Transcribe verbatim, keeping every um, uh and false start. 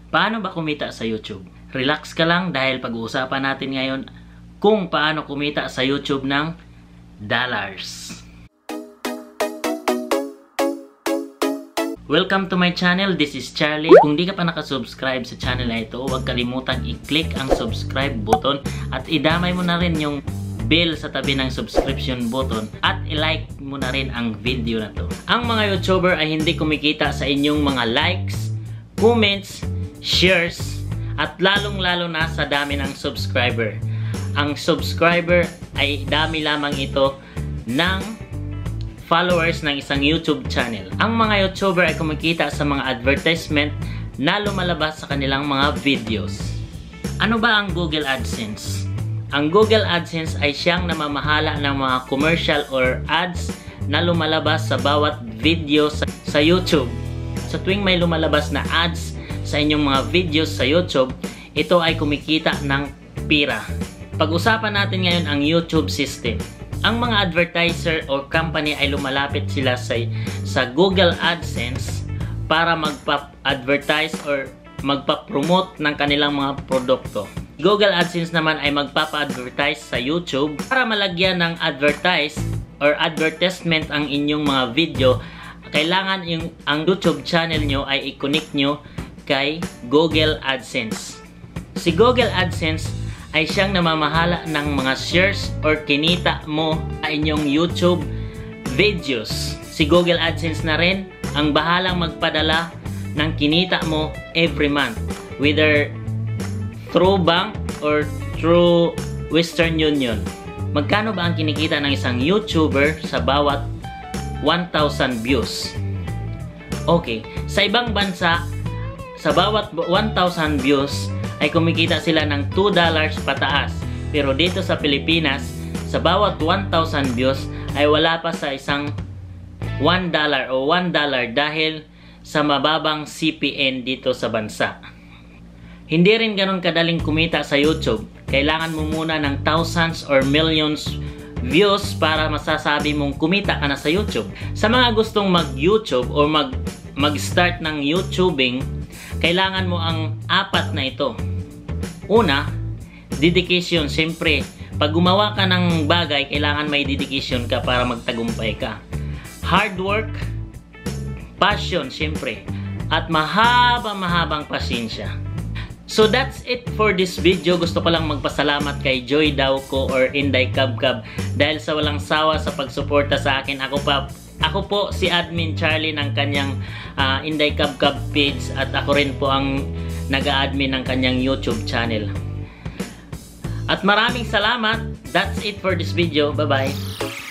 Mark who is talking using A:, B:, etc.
A: Paano ba kumita sa YouTube? Relax ka lang dahil pag-uusapan natin ngayon kung paano kumita sa YouTube ng dollars. Welcome to my channel, this is Charlie. Kung di ka pa nakasubscribe sa channel na ito, huwag kalimutang i-click ang subscribe button at idamay mo na rin yung bell sa tabi ng subscription button at i-like mo na rin ang video na to. Ang mga YouTuber ay hindi kumikita sa inyong mga likes, comments, shares, at lalong-lalo na sa dami ng subscriber. Ang subscriber ay dami lamang ito ng followers ng isang YouTube channel. Ang mga YouTuber ay kumikita sa mga advertisement na lumalabas sa kanilang mga videos. Ano ba ang Google AdSense? Ang Google AdSense ay siyang namamahala ng mga commercial or ads na lumalabas sa bawat video sa, sa YouTube. Sa tuwing may lumalabas na ads sa inyong mga videos sa YouTube, ito ay kumikita ng pira. Pag-usapan natin ngayon ang YouTube system. Ang mga advertiser or company ay lumalapit sila sa, sa Google AdSense para magpa-advertise or magpa-promote ng kanilang mga produkto. Google AdSense naman ay magpapa-advertise sa YouTube para malagyan ng advertise or advertisement ang inyong mga video. Kailangan yung, ang YouTube channel nyo ay i-connect nyo kay Google AdSense. Si Google AdSense ay siyang namamahala ng mga shares or kinita mo sa inyong YouTube videos. Si Google AdSense na rin ang bahalang magpadala ng kinita mo every month, whether through bank or through Western Union. Magkano ba ang kinikita ng isang YouTuber sa bawat one thousand views? Okay, sa ibang bansa, sa bawat one thousand views ay kumikita sila ng two dollars pataas. Pero dito sa Pilipinas, sa bawat one thousand views ay wala pa sa isang one dollar o one dollar dahil sa mababang C P M dito sa bansa. Hindi rin ganun kadaling kumita sa YouTube. Kailangan mo muna ng thousands or millions views para masasabi mong kumita ka na sa YouTube. Sa mga gustong mag-YouTube or mag mag-start ng YouTubing, kailangan mo ang apat na ito. Una, dedication. Siyempre, pag gumawa ka ng bagay, kailangan may dedication ka para magtagumpay ka. Hard work, passion, siyempre, at mahaba-mahabang pasensya. So that's it for this video. Gusto ko lang magpasalamat kay Joy Dawco or Inday Kabkab dahil sa walang sawa sa pagsuporta sa akin. Ako pa Ako po si Admin Charlie ng kanyang uh, Inday Kabkab page at ako rin po ang nag-a-admin ng kanyang YouTube channel. At maraming salamat. That's it for this video. Bye-bye.